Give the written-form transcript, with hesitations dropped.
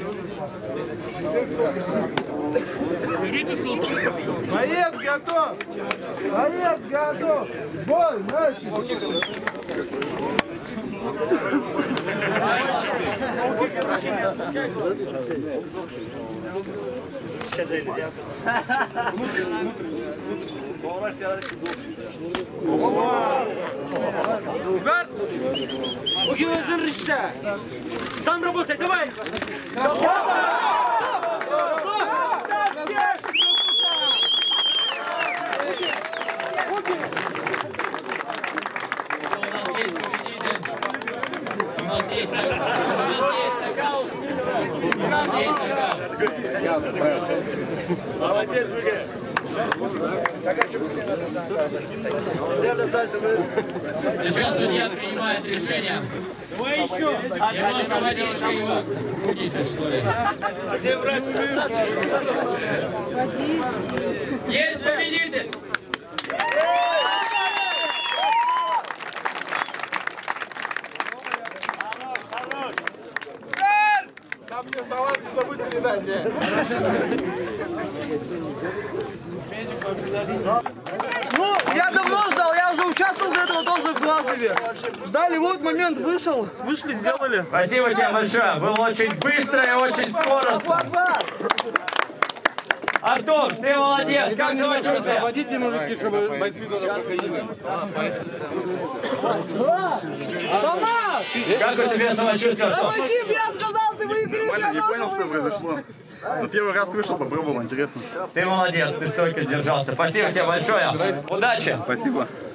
Боец готов! Боец готов! Бой, начали! Угилазин Ришта! Сам работай, давай! У нас есть нокаут. У нас есть нокаут. Молодец, Сейчас судья принимает решение. Немножко водичка его. Будете, что ли? Есть победитель! Там мне салат не забудь передать. Ну, я давно ждал, я уже участвовал до этого тоже в Глазове. Ждали, вот момент вышел, вышли, сделали. Спасибо тебе большое. Было очень быстро и очень скоростно. Артур, ты молодец. Как себя чувствуешь? Водите, мужики, чтобы бойцы Как у тебя самочувствие, Артур? Я сказал, ты выиграешь. Я не понял, что произошло. Но первый раз слышал, попробовал, интересно. Ты молодец, ты стойко держался. Спасибо тебе большое. Удачи. Спасибо.